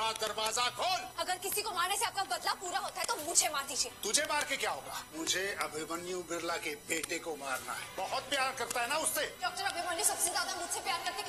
दरवाजा खोल। अगर किसी को मारने से आपका बदला पूरा होता है तो मुझे मार दीजिए। तुझे मार के क्या होगा? मुझे अभिमन्यु बिरला के बेटे को मारना है। बहुत प्यार करता है ना उससे। डॉक्टर अभिमन्यु सबसे ज्यादा मुझसे प्यार करते